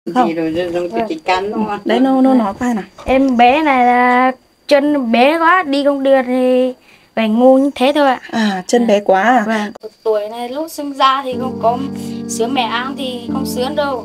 Không. Rồi cái cắn đúng không? Đấy nó nói qua nào. Em bé này là chân bé quá, đi không được thì phải ngu như thế thôi ạ. À, chân bé quá à? Vâng. Tuổi này lúc sinh ra thì không có sữa mẹ ăn thì không sướng đâu.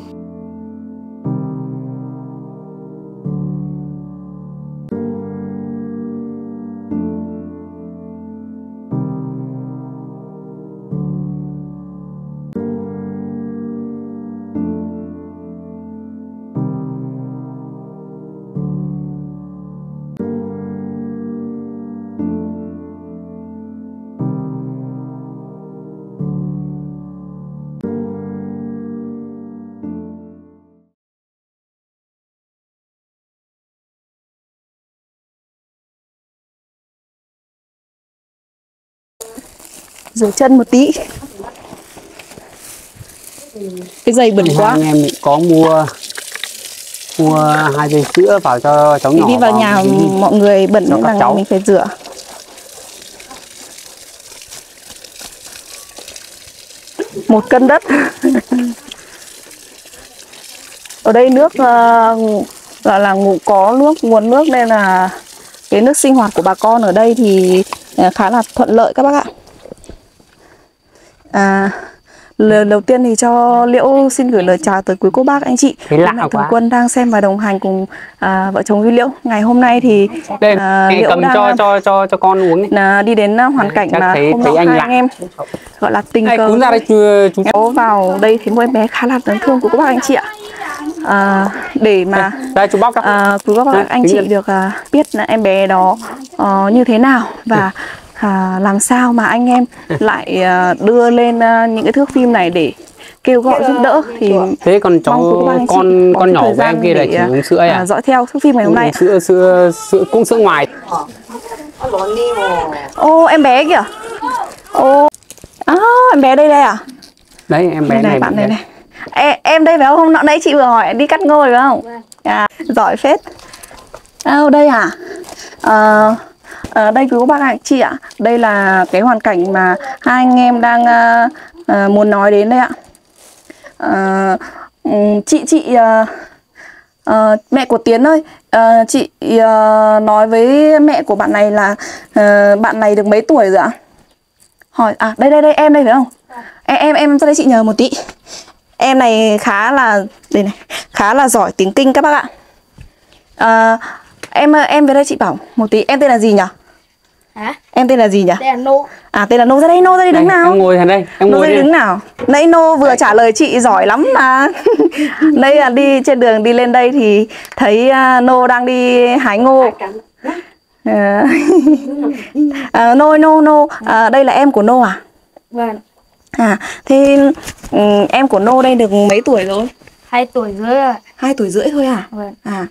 Rửa chân một tí. Cái giày bẩn quá. Anh em mình có mua 2 dây sữa vào cho cháu nhỏ. Đi vào nhà mọi người bẩn cho các là cháu. mình phải rửa. Một cân đất. Ở đây nước là có nguồn nước nên là cái nước sinh hoạt của bà con ở đây thì khá là thuận lợi các bác ạ. Lần đầu tiên thì cho Liễu xin gửi lời chào tới quý cô bác anh chị Mạnh Thường Quân đang xem và đồng hành cùng vợ chồng Duy Liễu. Ngày hôm nay thì Liễu cầm đang cho con uống đi đến hoàn cảnh là hôm nọ hai anh em gọi là tình cờ chú vào đây thì một em bé khá là đáng thương của các bác anh chị ạ. Để mà đây, chú bóc quý cô bác anh chị được biết là em bé đó như thế nào và làm sao mà anh em lại đưa lên những cái thước phim này để kêu gọi giúp đỡ thì thế còn cháu con nhỏ của em kia là chỉ uống sữa à? Dõi theo thước phim ngày hôm nay. Sữa cũng sữa ngoài. Ô em bé kìa. Ô em bé đây à? Đấy em bé này bạn này này. Em đây phải không? Hôm nãy chị vừa hỏi đi cắt ngôi phải không? Giỏi phết. Đây à? Đây quý cô bác anh chị ạ, đây là cái hoàn cảnh mà hai anh em đang muốn nói đến đây ạ. Mẹ của Tiến ơi, chị nói với mẹ của bạn này là bạn này được mấy tuổi rồi ạ? Hỏi đây em đây phải không? Em ra đây chị nhờ một tí. Em này khá là giỏi tiếng Kinh các bác ạ. Em về đây chị bảo một tí, em tên là gì nhỉ? Hả? Em tên là gì nhỉ? Tên là Nô. Tên là Nô, ra đây Nô, ra đây đứng nào. Em ngồi đây, em ngồi đây đứng nào. Nãy Nô vừa trả lời chị giỏi lắm mà. Đây là đi trên đường đi lên đây thì thấy Nô đang đi hái ngô. Nô, đây là em của Nô à? Vâng. Thế em của Nô đây được mấy tuổi rồi? 2 tuổi rưỡi ạ. 2 tuổi rưỡi thôi à? Vâng.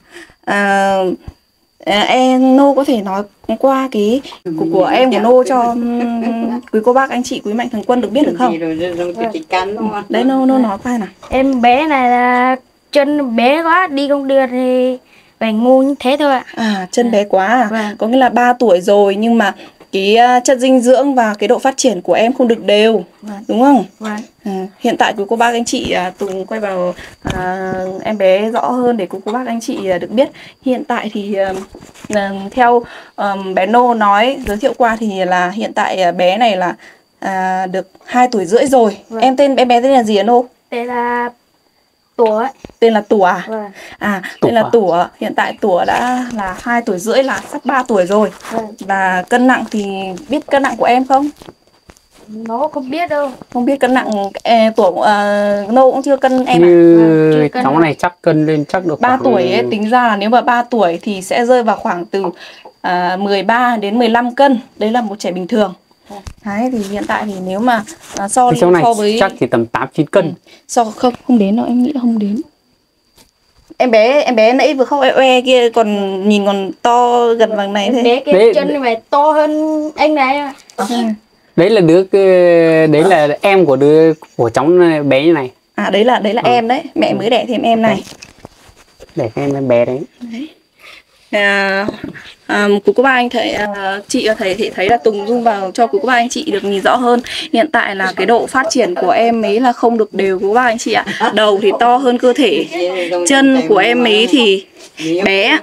Em Nô có thể nói qua cái của em của Nô cho quý cô bác anh chị quý Mạnh Thường Quân được biết được không? Đấy Nô nói qua nào. Em bé này là chân bé quá, đi không được thì phải ngu như thế thôi ạ. Chân bé quá à? Vâng. Có nghĩa là 3 tuổi rồi nhưng mà cái chất dinh dưỡng và cái độ phát triển của em không được đều. Vâng. Đúng không? Vâng. Hiện tại quý cô bác anh chị Tùng quay vào em bé rõ hơn để quý cô bác anh chị được biết. Hiện tại thì theo bé Nô nói giới thiệu qua thì là hiện tại bé này là được 2 tuổi rưỡi rồi. Vâng. Em bé tên là gì hả Nô? Tên là Tủa ấy. Tên là Tủa à? Vâng. Tên là Tủa. Hiện tại Tủa đã là 2 tuổi rưỡi, là sắp 3 tuổi rồi. Vâng. Và cân nặng thì biết cân nặng của em không? Nó không biết đâu. Không biết cân nặng. Tủa Nô cũng chưa cân em như cháu này chắc cân lên chắc được 3 tuổi ấy, tính ra là nếu mà 3 tuổi thì sẽ rơi vào khoảng từ 13 đến 15 cân. Đấy là một trẻ bình thường. Đấy, thì hiện tại thì nếu mà so với chắc chỉ tầm 8-9 cân. Không đến đâu, em nghĩ là không đến. Em bé nãy vừa khóc oe kia còn nhìn còn to gần bằng này thế. Bé kia chân phải to hơn anh này. Đấy là đấy là em của cháu bé như này. Đấy là em đấy, mẹ mới đẻ thêm em này. Để em bé đấy. Của cô ba anh thấy chị thấy là Tùng zoom vào cho của cô ba anh chị được nhìn rõ hơn. Hiện tại là cái độ phát triển của em ấy là không được đều của cô ba anh chị ạ. Đầu thì to hơn cơ thể, chân của em ấy thì bé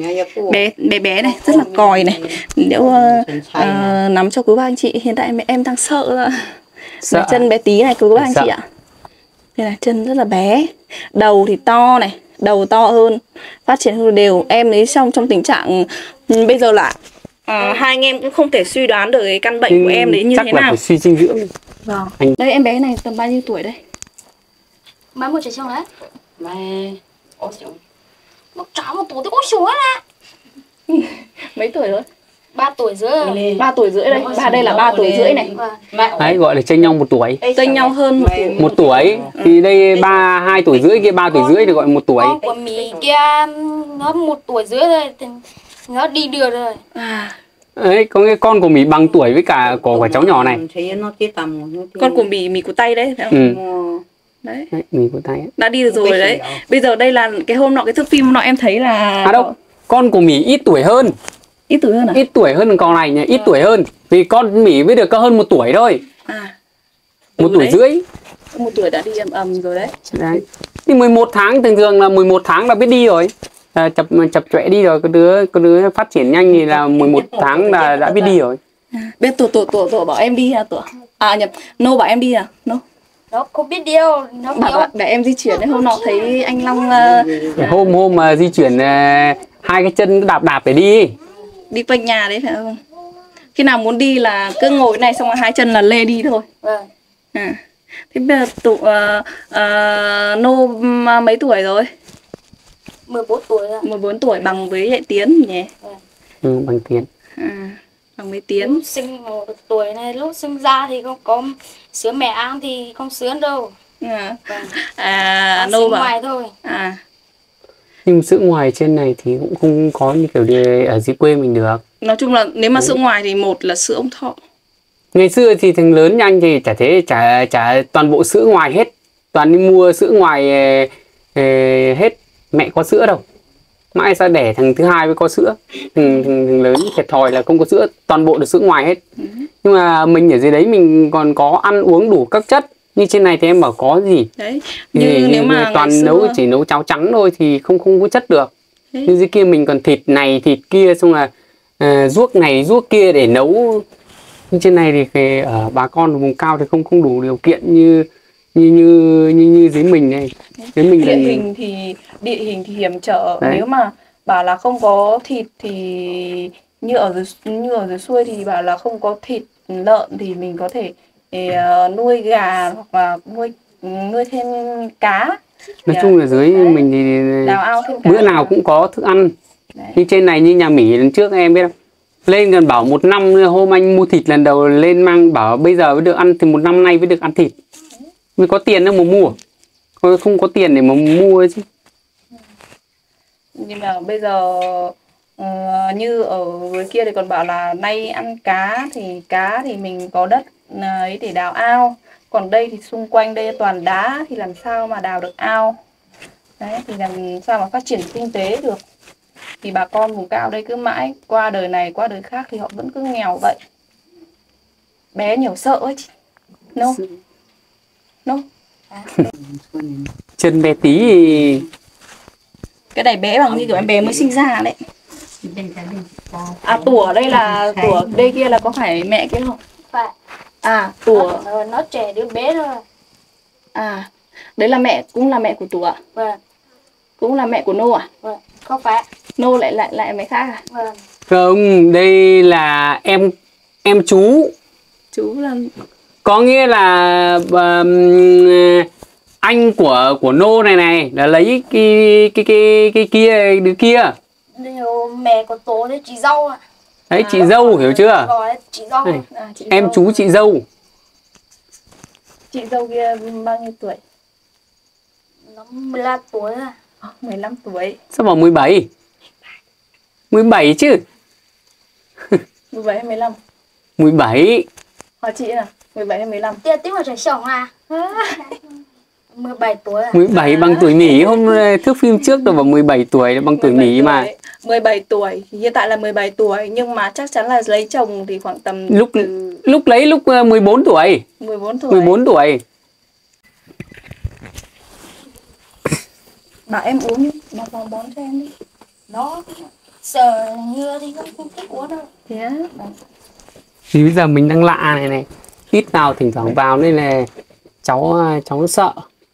bé này, rất là còi này. Nếu nắm cho cô ba anh chị, hiện tại em đang sợ là chân bé tí này của cô ba anh chị ạ. Đây là chân rất là bé, đầu thì to này, đầu to hơn, phát triển hơn đều. Em ấy trong tình trạng bây giờ là hai anh em cũng không thể suy đoán được cái căn bệnh của em đấy như thế nào. Chắc là phải suy dinh dưỡng. Vâng. Đây em bé này tầm bao nhiêu tuổi đây? Mấy một trẻ xong đấy. Ôi Một cháu 1 tuổi thì có sủa nè. Mấy tuổi rồi? 3 tuổi rưỡi rồi. 3 tuổi rưỡi đây. Đây là 3 tuổi rưỡi này. Đấy, gọi là chênh nhau 1 tuổi. Chênh nhau hơn 1 tuổi. 1 tuổi thì đây 2 tuổi rưỡi, kia 3 tuổi rưỡi thì gọi 1 tuổi. Con của Mỹ kia nó 1 tuổi rưỡi rồi thì nó đi được rồi. Đấy, có cái con của Mỹ bằng tuổi với cả của cháu nhỏ này. Con của Mỹ của tay đấy phải không? Đấy. Mỹ của tay ấy. Đã đi được rồi đấy. Bây giờ đây là cái hôm nọ, cái thước phim hôm nọ em thấy là đâu, con của Mỹ ít tuổi hơn. Ít tuổi hơn à? Ít tuổi hơn con này nhỉ, ít tuổi hơn. Vì con Mỹ mới được có hơn 1 tuổi thôi. 1 tuổi rưỡi. 1 tuổi đã đi ầm rồi đấy. Đấy. Thì 11 tháng, thường thường là 11 tháng là biết đi rồi. Chập chọe đi rồi, có đứa phát triển nhanh thì là 11 tháng là đã biết đi rồi. Bên tổ bảo em đi à tổ? Nhập, Nô bảo em đi à? Nô. Nó không biết đi đâu, nó bảo để em di chuyển đấy. Hôm nọ thấy anh Long hôm mà di chuyển 2 cái chân đạp để đi. Đi quanh nhà đấy phải không? Khi nào muốn đi là cứ ngồi cái này xong rồi 2 chân là lê đi thôi. Vâng. Thế bây giờ Nô mấy tuổi rồi? 14 tuổi rồi. 14 tuổi bằng với lại Tiến nhỉ? Bằng Tiến. Bằng với Tiến. Lúc sinh 1 tuổi này, lúc sinh ra thì không có sữa mẹ ăn thì không sướng đâu. Nô bảo ngoài thôi. Nhưng sữa ngoài trên này thì cũng không có như kiểu đi ở dưới quê mình được. Nói chung là nếu mà sữa ngoài thì một là sữa ông thọ. Ngày xưa thì thằng lớn nhanh thì chả toàn bộ sữa ngoài hết. Toàn đi mua sữa ngoài hết. Mẹ có sữa đâu. Mãi sao đẻ thằng thứ hai mới có sữa. Thằng lớn thiệt thòi là không có sữa. Toàn bộ được sữa ngoài hết. Nhưng mà mình ở dưới đấy mình còn có ăn uống đủ các chất. Như trên này thì em bảo có gì. Đấy. Như nếu mà toàn xưa... chỉ nấu cháo trắng thôi thì không có chất được. Như dưới kia mình còn thịt này thịt kia, xong là ruốc này ruốc kia để nấu. Nhưng trên này thì ở bà con ở vùng cao thì không đủ điều kiện như dưới mình này. Dưới mình địa hình thì hiểm trở. Đấy. Nếu mà bảo là không có thịt thì như ở dưới xuôi thì bảo là không có thịt lợn thì mình có thể nuôi gà hoặc là nuôi thêm cá. Nói chung là dưới mình thì đào ao thêm cá. Bữa nào cũng có thức ăn. Đấy. Như trên này như nhà Mỹ lần trước em biết không? Lên gần bảo 1 năm, hôm anh mua thịt lần đầu lên mang bảo bây giờ mới được ăn thì 1 năm nay mới được ăn thịt. Mới có tiền đâu mà mua. Không có tiền để mà mua chứ. Nhưng mà bây giờ như ở dưới kia thì còn bảo là nay ăn cá thì mình có đất ấy để đào ao. Còn đây thì xung quanh đây toàn đá thì làm sao mà đào được ao. Đấy thì làm sao mà phát triển kinh tế được. Thì bà con vùng cao đây cứ mãi qua đời này qua đời khác thì họ vẫn cứ nghèo vậy. Bé nhiều sợ ấy chị. No. Chân bé tí thì... Cái này bé bằng như kiểu em bé mới sinh ra đấy. Tủa đây là tủa đây kia là có phải mẹ kia không? Phải. Tủa nó trẻ đứa bé thôi. Đấy là mẹ, cũng là mẹ của tủa. Vâng. Cũng là mẹ của Nô à? Vâng. Không phải. Nô lại mẹ khác à? Vâng. Không, đây là em chú. Chú là có nghĩa là anh của Nô này là lấy cái kia đứa kia. Mẹ của Tố đấy chị dâu ạ. Đấy chị dâu hiểu chưa? Chị dâu. Em chú chị dâu. Chị dâu kia bao nhiêu tuổi? Nó 15 tuổi à. 15 tuổi. Sao bảo 17? 17 chứ. 17 hay 15? 17. Hỏi chị nào, 17 hay 15? Tiếc là trẻ chồng à. 17 tuổi à? 17 bằng tuổi Mỹ, hôm thước phim trước tôi bảo 17 tuổi bằng tuổi Mỹ mà. 17 tuổi, hiện tại là 17 tuổi nhưng mà chắc chắn là lấy chồng thì khoảng tầm lúc lấy lúc 14 tuổi. 14 tuổi. 14 tuổi. Bảo em uống đi, bón cho em đi. Nó sợ ngừa thì không thích uống đâu. Thế á? Thì bây giờ mình đang lạ này này, ít vào thỉnh thoảng vào nên là cháu sợ.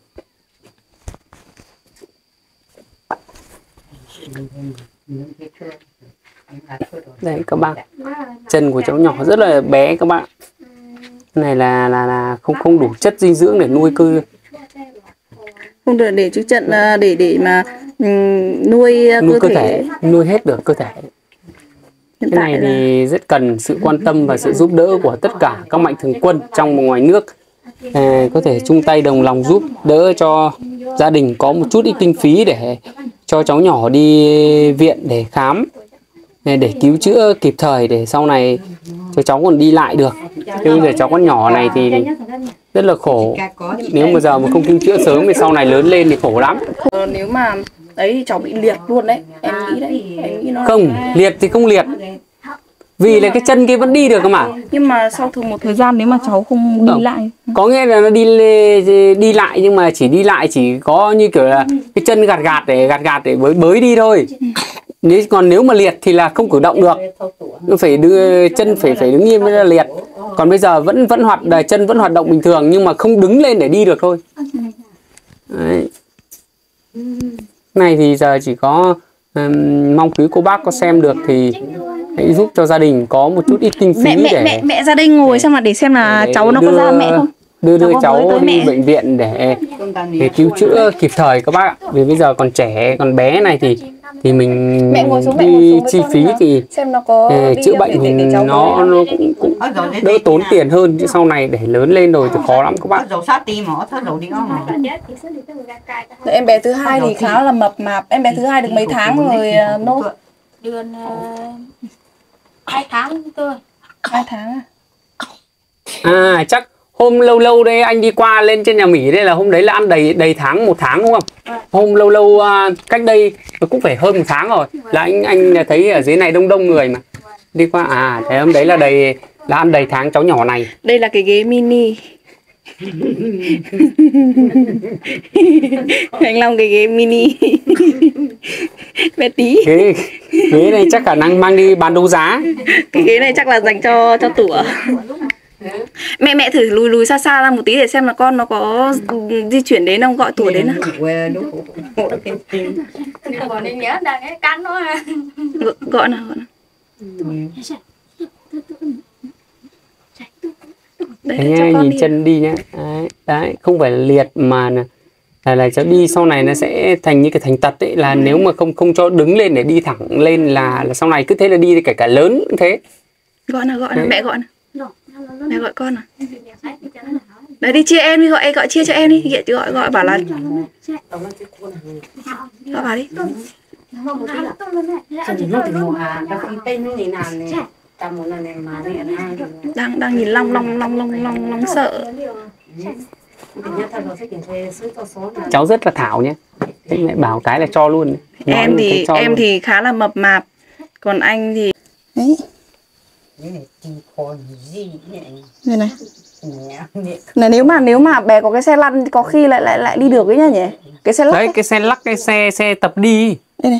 Đây các bạn, chân của cháu nhỏ rất là bé các bạn. Này là không đủ chất dinh dưỡng để nuôi cơ. Không được để chú trận để mà nuôi cơ thể, nuôi hết được cơ thể. Cái này thì rất cần sự quan tâm và sự giúp đỡ của tất cả các mạnh thường quân trong và ngoài nước. Có thể chung tay đồng lòng giúp đỡ cho gia đình có một chút ít kinh phí để cho cháu nhỏ đi viện để khám, để cứu chữa kịp thời, để sau này cho cháu còn đi lại được. Nhưng bây giờ cháu con nhỏ này thì rất là khổ. Nếu mà giờ mà không cứu chữa sớm thì sau này lớn lên thì khổ lắm. Nếu mà đấy thì cháu bị liệt luôn đấy, em nghĩ đấy, em nghĩ nó không liệt thì không liệt, vì là cái chân kia vẫn đi được cơ mà. Nhưng mà sau một thời gian nếu mà cháu không đi lại, có nghĩa là nó đi lại, nhưng mà chỉ đi lại chỉ có như kiểu là cái chân gạt để bới đi thôi. Còn nếu mà liệt thì là không cử động được, phải đưa chân phải đứng nghiêm mới là liệt. Còn bây giờ vẫn chân vẫn hoạt động bình thường nhưng mà không đứng lên để đi được thôi. Đấy. Này thì giờ chỉ có mong quý cô bác có xem được thì hãy giúp cho gia đình có một chút ít kinh phí mẹ gia đình ngồi xem mà để xem là cháu nó có ra mẹ không. Đưa cháu đi bệnh viện để cứu chữa kịp thời các bác ạ. Vì bây giờ còn trẻ còn bé này thì mình đi chi phí thì xem nó có chữa bệnh thì nó cũng đỡ tốn tiền hơn, chứ sau này để lớn lên rồi thì khó lắm các bác. Em bé thứ hai thì khá là mập mạp. Em bé thứ hai được mấy tháng rồi Nô? Đường 2 tháng thôi. 2 tháng à? Chắc hôm lâu đây anh đi qua lên trên nhà Mỹ đây là hôm đấy là ăn đầy tháng 1 tháng đúng không? Hôm lâu cách đây cũng phải hơn 1 tháng rồi là anh thấy ở dưới này đông người mà đi qua thế hôm đấy là ăn đầy tháng cháu nhỏ này. Đây là cái ghế mini. Anh Long cái ghế mini. Bé tí. Ghế này chắc khả năng mang đi bán đấu giá. Cái ghế này chắc là dành cho tủa. Mẹ thử lùi xa ra một tí để xem là con nó có di chuyển đến không, gọi tủa đến nào. Gọi nào. Đấy nhá, nhìn chân đi nhá. Đấy, không phải là liệt mà là cháu đi sau này nó sẽ thành như cái thành tật ấy, là nếu mà không cho đứng lên để đi thẳng lên là sau này cứ thế là đi kể cả lớn cũng thế. Gọi nào, mẹ gọi nào. Mẹ gọi con à? Đấy đi chia em đi, gọi chia cho em đi, gọi bảo là gọi bảo đi. Đang nhìn long sợ. Cháu rất là thảo nhé. Mẹ bảo cái là cho luôn. Em thì khá là mập mạp. Còn anh thì đấy. Đây này. Nếu mà bé có cái xe lăn có khi lại đi được ấy nhá nhỉ? Cái xe lắc. Đấy, cái xe lắc, cái xe tập đi. Đây này.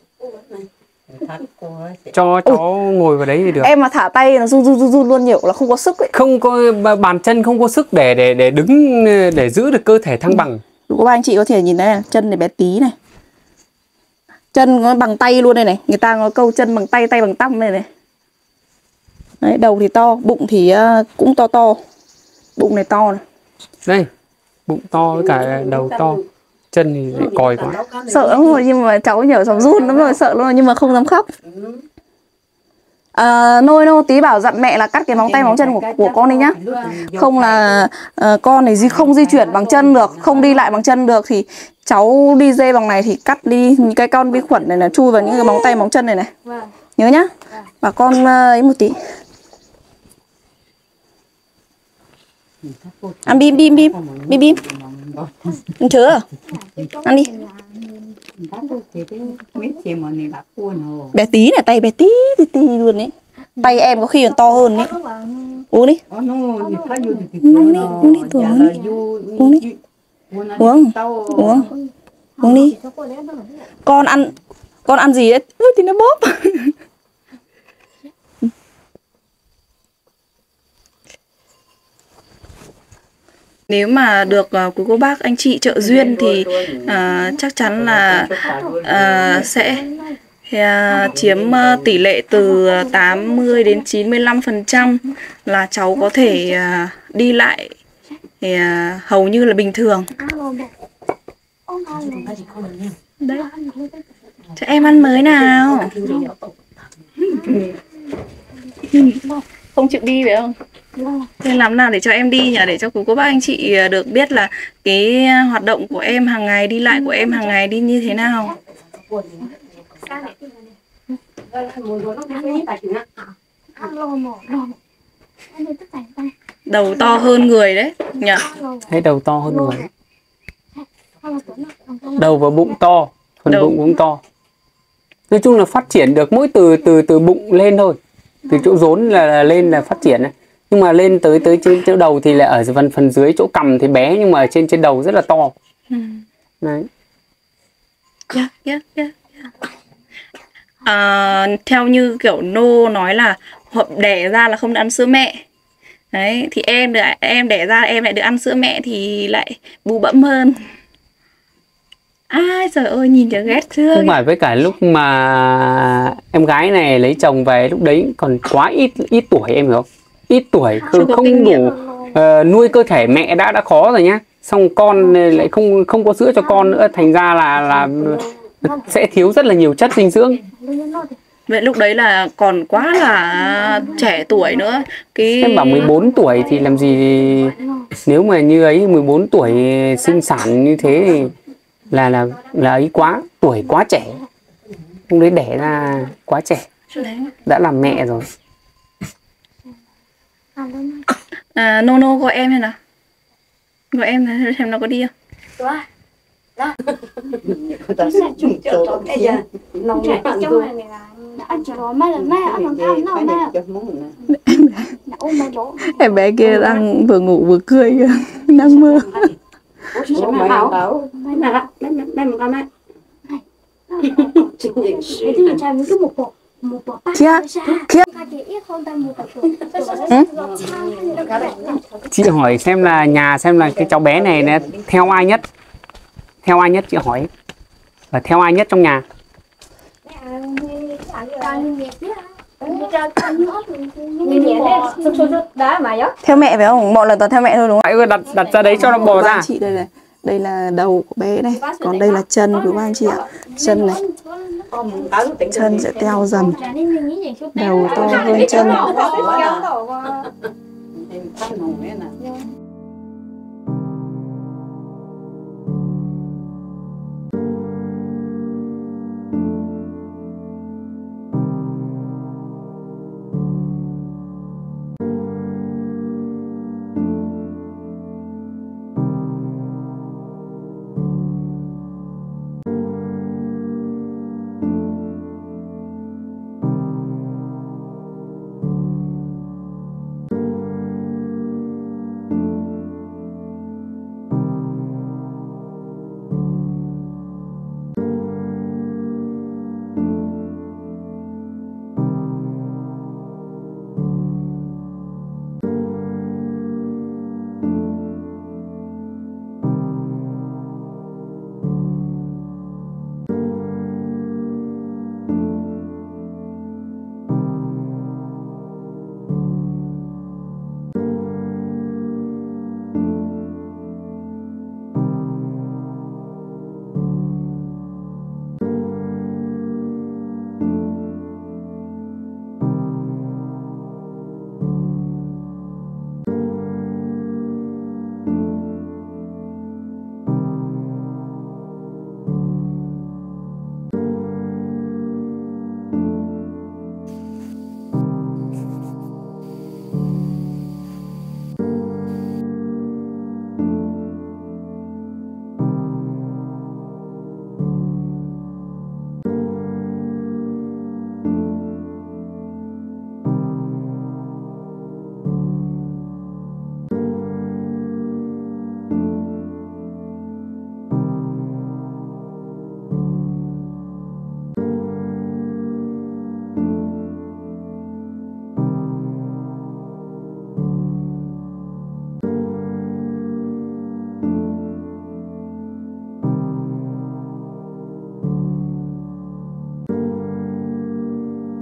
Cho cháu ngồi vào đấy thì được. Em mà thả tay nó run luôn, nhiều là không có sức ấy. Không có bàn chân, không có sức để đứng, để giữ được cơ thể thăng bằng. Các ba anh chị có thể nhìn thấy này, chân này bé tí này. Chân nó bằng tay luôn đây này. Người ta có câu chân bằng tay bằng tăm này này. Đấy, đầu thì to, bụng thì cũng to. Bụng này to này. Đây, bụng to với cả đầu to. Chân thì lại còi quá. Sợ lắm rồi, nhưng mà cháu nhở cháu run lắm rồi, sợ luôn rồi, nhưng mà không dám khóc. Nô tí bảo dặn mẹ là cắt cái móng tay móng chân của con đi nhá. Không là con này không di chuyển bằng chân được, không đi lại bằng chân được thì cháu đi dê bằng này thì cắt đi những cái con vi khuẩn này là chui vào những cái móng tay móng chân này này. Nhớ nhá. Và con ấy một tí. Ăn bim. Ăn chớ à? Ăn đi. Bé tí này, tay bé tí tí tí luôn ấy. Tay em có khi còn to hơn ấy. Uống đi. Uống đi, uống đi, tuổi uống đi. Uống đi. Uống, uống. Uống đi. Con ăn gì đấy? Ui thì nó bóp. Nếu mà được quý cô bác anh chị trợ duyên thì chắc chắn là sẽ chiếm tỷ lệ từ 80 đến 95% là cháu có thể đi lại thì, hầu như là bình thường. Đấy. Cho em ăn mới nào. Không chịu đi phải không? Nên làm nào để cho em đi nhỉ? Để cho cô bác anh chị được biết là cái hoạt động của em hàng ngày, đi lại của em hàng ngày đi như thế nào. Đầu to hơn người đấy nhỉ? Thấy đầu to hơn người. Đầu và bụng to, phần bụng cũng to. Nói chung là phát triển được mỗi từ bụng lên thôi. Từ chỗ rốn là lên là phát triển này. Nhưng mà lên tới trên chỗ đầu thì là ở phần dưới chỗ cằm thì bé, nhưng mà trên đầu rất là to. Đấy. Theo như kiểu Nô nói là đẻ ra là không được ăn sữa mẹ. Đấy, thì em đẻ ra em lại được ăn sữa mẹ thì lại bụ bẫm hơn. Ai trời ơi, nhìn cho ghét chưa. Không phải, với cả lúc mà em gái này lấy chồng về lúc đấy còn quá ít tuổi, em hiểu không? Ít tuổi không đủ nuôi cơ thể mẹ đã khó rồi nhá. Xong con lại không có sữa cho con nữa, thành ra là sẽ thiếu rất là nhiều chất dinh dưỡng. Vậy lúc đấy là còn quá là trẻ tuổi nữa. Em bảo 14 tuổi thì làm gì, nếu mà như ấy 14 tuổi sinh sản như thế thì là ấy tuổi quá trẻ. Lúc đấy đẻ ra quá trẻ, đã làm mẹ rồi. Nô gọi em hay nào? Gọi em xem nó có đi không? Em bé kia đang vừa ngủ vừa cười kìa. Đang mơ. Kia. Chị hỏi xem là nhà xem là cái cháu bé này nó theo ai nhất? Theo ai nhất chị hỏi? Và theo ai nhất trong nhà? Theo mẹ phải không? Mọi lần toàn theo mẹ thôi đúng không? Phải đặt ra đấy cho nó bò ra. Chị đây này. Đây là đầu của bé này, còn đây là chân của các anh chị ạ. Chân này. Chân sẽ teo dần. Đầu to hơn chân.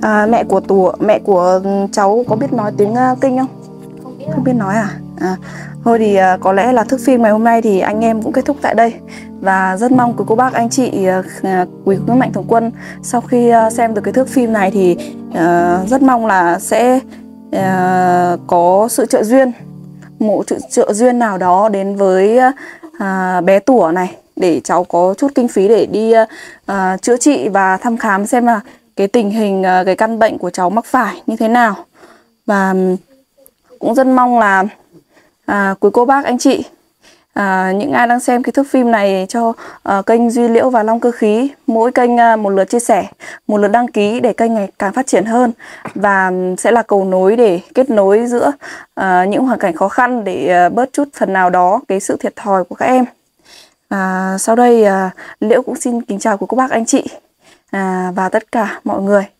Mẹ của cháu có biết nói tiếng Kinh không? Không biết nói à? Thôi thì có lẽ là thước phim ngày hôm nay thì anh em cũng kết thúc tại đây. Và rất mong quý cô bác anh chị quý quý mạnh thường quân sau khi xem được cái thước phim này thì rất mong là sẽ có sự trợ duyên, một trợ duyên nào đó đến với bé Tủa này, để cháu có chút kinh phí để đi chữa trị và thăm khám xem là cái tình hình cái căn bệnh của cháu mắc phải như thế nào. Và cũng rất mong là quý cô bác anh chị, những ai đang xem cái thước phim này cho kênh Duy Liễu và Long Cơ Khí, mỗi kênh một lượt chia sẻ, một lượt đăng ký để kênh ngày càng phát triển hơn, và sẽ là cầu nối để kết nối giữa những hoàn cảnh khó khăn để bớt chút phần nào đó cái sự thiệt thòi của các em. Sau đây Liễu cũng xin kính chào quý cô bác anh chị và tất cả mọi người.